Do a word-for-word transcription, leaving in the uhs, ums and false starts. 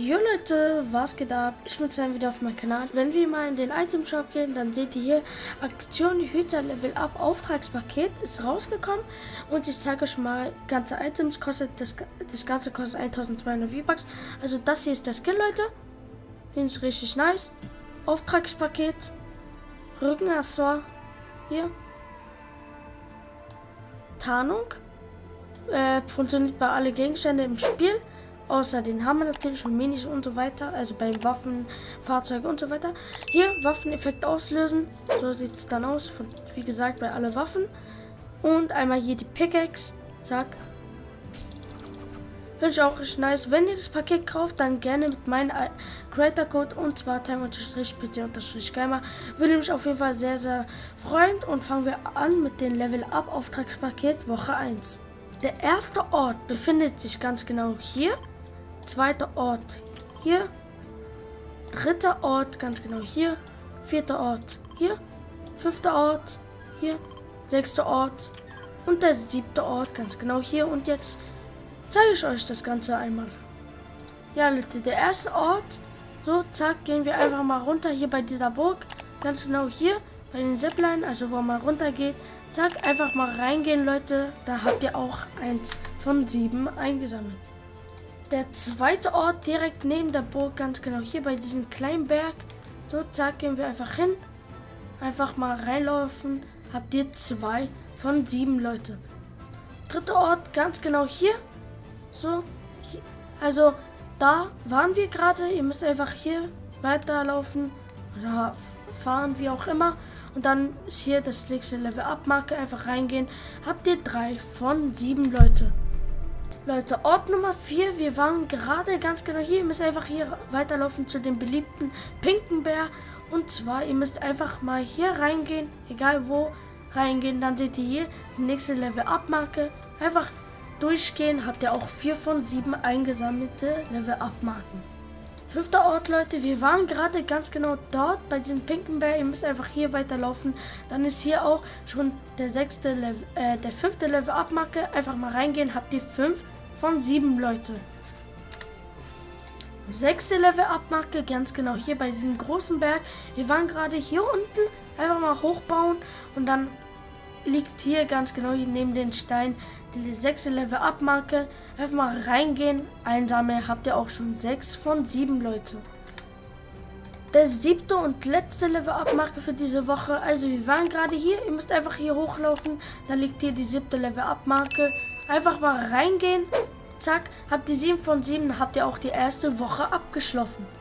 Jo Leute, was geht ab? Ich bin Sam wieder auf meinem Kanal. Wenn wir mal in den Item Shop gehen, dann seht ihr hier Aktion Hüter Level Up Auftragspaket ist rausgekommen und ich zeige euch mal ganze Items. Kostet das, das Ganze kostet eintausendzweihundert V-Bucks. Also das hier ist der Skin, Leute. Finde ich richtig nice. Auftragspaket, Rückenaccessoire hier, Tarnung, äh, funktioniert bei alle Gegenstände im Spiel. Außer den Hammer natürlich und Minis und so weiter. Also bei Waffen, Fahrzeuge und so weiter. Hier Waffeneffekt auslösen. So sieht es dann aus. Von, wie gesagt, bei alle Waffen. Und einmal hier die Pickaxe. Zack. Finde ich auch richtig nice. Wenn ihr das Paket kauft, dann gerne mit meinem Creator Code. Und zwar time-p c-gamer. Würde mich auf jeden Fall sehr, sehr freuen. Und fangen wir an mit dem Level Up Auftragspaket Woche eins. Der erste Ort befindet sich ganz genau hier. Zweiter Ort hier, dritter Ort ganz genau hier, vierter Ort hier, fünfter Ort hier, sechster Ort und der siebte Ort ganz genau hier. Und jetzt zeige ich euch das Ganze einmal. Ja Leute, der erste Ort, so zack, gehen wir einfach mal runter hier bei dieser Burg, ganz genau hier bei den Zipline, also wo man runter geht. Zack, einfach mal reingehen Leute, da habt ihr auch eins von sieben eingesammelt. Der zweite Ort direkt neben der Burg, ganz genau hier bei diesem kleinen Berg. So, zack, gehen wir einfach hin. Einfach mal reinlaufen. Habt ihr zwei von sieben Leute. Dritter Ort, ganz genau hier. So, hier. Also da waren wir gerade. Ihr müsst einfach hier weiterlaufen oder fahren, wie auch immer. Und dann ist hier das nächste Level-Up-Marke. Einfach reingehen. Habt ihr drei von sieben Leute. Leute, Ort Nummer vier, wir waren gerade ganz genau hier. Ihr müsst einfach hier weiterlaufen zu dem beliebten pinken Bär. Und zwar, ihr müsst einfach mal hier reingehen, egal wo reingehen. Dann seht ihr hier die nächste Level-Up-Marke. Einfach durchgehen, habt ihr auch vier von sieben eingesammelte Level-Up-Marken. Fünfter Ort, Leute, wir waren gerade ganz genau dort bei diesem pinken Bär. Ihr müsst einfach hier weiterlaufen. Dann ist hier auch schon der sechste Level, äh, der fünfte Level-Up-Marke. Einfach mal reingehen, habt ihr fünf von sieben Leute. Sechste Level-Up-Marke, ganz genau hier bei diesem großen Berg. Wir waren gerade hier unten, einfach mal hochbauen und dann liegt hier ganz genau hier neben den Stein die sechste Level-Up-Marke. Einfach mal reingehen, einsammeln, habt ihr auch schon sechs von sieben Leute. Der siebte und letzte Level-Up-Marke für diese Woche. Also wir waren gerade hier, ihr müsst einfach hier hochlaufen. Da liegt hier die siebte Level-Up-Marke. Einfach mal reingehen. Zack, habt ihr sieben von sieben, habt ihr auch die erste Woche abgeschlossen.